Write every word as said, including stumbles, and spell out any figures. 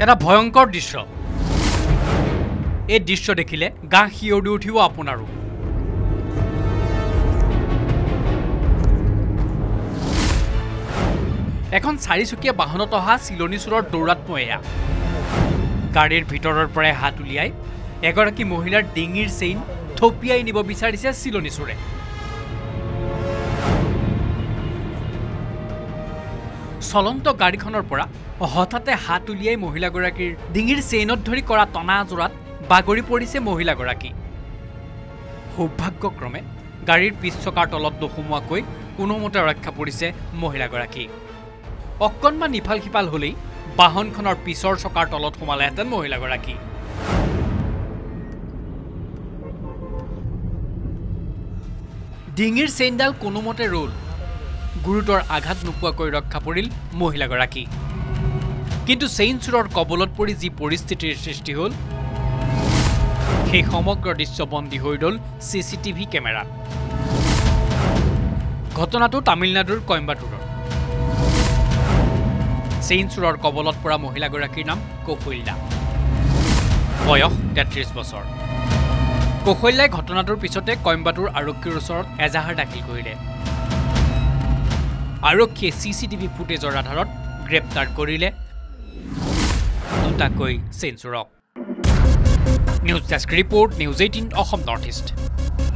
এটা ভয়ংকৰ দৃশ্য এই দৃশ্য দেখিলে গা শিয়ৰি উঠিব আপোনাৰো এখন চাৰিচকীয়া বাহনত অহা চিলনীচুৰৰ দৌৰাত্ময়া গাড়ীৰ ভিতৰৰ পৰা হাত উলিয়াই এগৰাকী মহিলাৰ ডিঙিৰ চেইন থপিয়াই নিব বিচাৰিছে চিলনীচুৰে চলন্ত গাড়ীখনৰ পৰা হঠাতে হাত উলিয়াই মহিলাগৰাকীৰ ডিঙিৰ চেইনত ধৰি কৰা টনা জোৰাত বাগৰি পৰিছে মহিলাগৰাকী সৌভাগ্যক্ৰমে গাড়ীৰ পিছ চকাৰ তলত নোসোমোৱাকৈ কোনোমতে ৰক্ষা পৰিছে মহিলাগৰাকী অকণমান ইফাল সিফাল হ'লেই বাহনখনৰ পিছৰ চকাৰ তলত সোমালেহেঁতেন মহিলাগৰাকী ডিঙিৰ চেইনডাল কোনোমতে ৰল গুৰুতৰ আঘাত নোপোৱাকৈ ৰক্ষা পৰিল মহিলাগৰাকী কিন্তু চেইন চুৰৰ কবলত পৰি যি পৰিস্থিতিৰ সৃষ্টি হ'ল সেই সমগ্ৰ দৃশ্য বন্দী হৈ ৰল চিচিটিভি কেমেৰাত ঘটনাটো তামিলনাডুৰ কইম্বাটুৰৰ চেইন চুৰৰ কবলত পৰা মহিলাগৰাকীৰ নাম কৌশল্যা বয়স তেত্ৰিশ বছৰ কৌশল্যাই ঘটনাটোৰ পিছতে কইম্বাটুৰ আৰক্ষীৰ ওচৰত এজাহাৰ দাখিল কৰিলে আৰক্ষীয়ে চিচিটিভি ফুটেজৰ আধাৰত গ্ৰেপ্তাৰ কৰিলে দুটাকৈ চেইন চুৰক news desk report news eighteen Assam north east